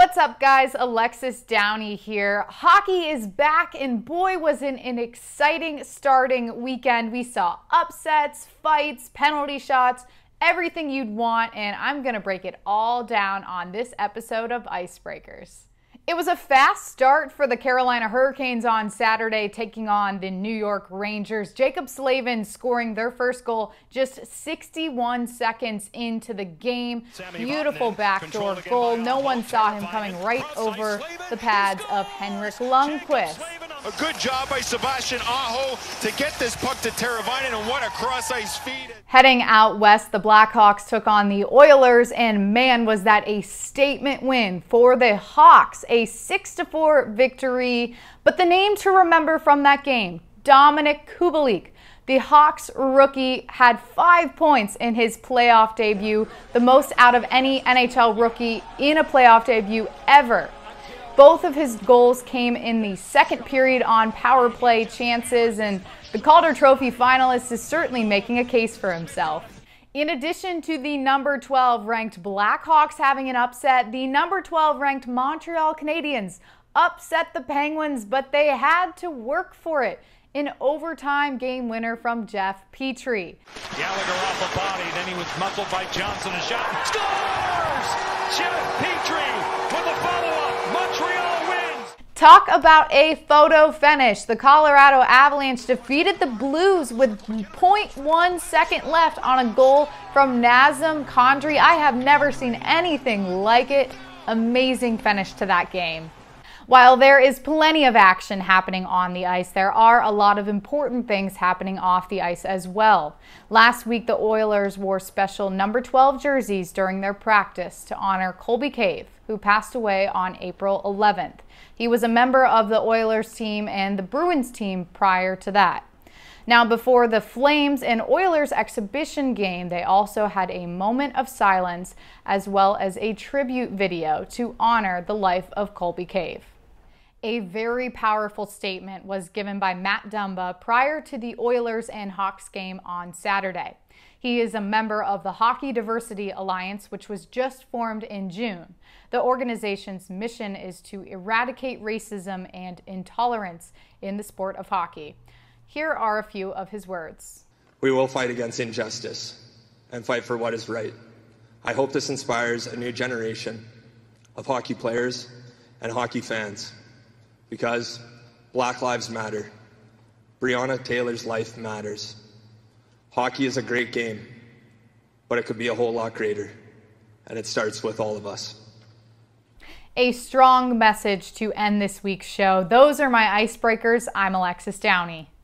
What's up, guys? Alexis Downie here. Hockey is back, and boy, was it an exciting starting weekend. We saw upsets, fights, penalty shots, everything you'd want, and I'm going to break it all down on this episode of Icebreakers. It was a fast start for the Carolina Hurricanes on Saturday, taking on the New York Rangers. Jacob Slavin scoring their first goal just 61 seconds into the game. Beautiful backdoor goal. No one saw him coming right over the pads of Henrik Lundqvist. A good job by Sebastian Aho to get this puck to Teravainen, and what a cross-ice feed. Heading out west, the Blackhawks took on the Oilers, and man, was that a statement win for the Hawks. A 6-4 victory, but the name to remember from that game, Dominik Kubalik. The Hawks rookie had 5 points in his playoff debut, the most out of any NHL rookie in a playoff debut ever. Both of his goals came in the second period on power play chances, and the Calder Trophy finalist is certainly making a case for himself. In addition to the number 12 ranked Blackhawks having an upset, the number 12 ranked Montreal Canadiens upset the Penguins, but they had to work for it. An overtime game winner from Jeff Petrie. Gallagher off a body, then he was muffled by Johnson. A shot. Scores! Jeff Petrie with a follow-up. Montreal wins. Talk about a photo finish. The Colorado Avalanche defeated the Blues with 0.1 second left on a goal from Nazem Kadri. I have never seen anything like it. Amazing finish to that game. While there is plenty of action happening on the ice, there are a lot of important things happening off the ice as well. Last week, the Oilers wore special number 12 jerseys during their practice to honor Colby Cave, who passed away on April 11th. He was a member of the Oilers team and the Bruins team prior to that. Now, before the Flames and Oilers exhibition game, they also had a moment of silence as well as a tribute video to honor the life of Colby Cave. A very powerful statement was given by Matt Dumba prior to the Oilers and Hawks game on Saturday. He is a member of the Hockey Diversity Alliance, which was just formed in June. The organization's mission is to eradicate racism and intolerance in the sport of hockey. Here are a few of his words. We will fight against injustice and fight for what is right. I hope this inspires a new generation of hockey players and hockey fans, because Black Lives Matter. Breonna Taylor's life matters. Hockey is a great game, but it could be a whole lot greater, and it starts with all of us. A strong message to end this week's show. Those are my icebreakers. I'm Alexis Downie.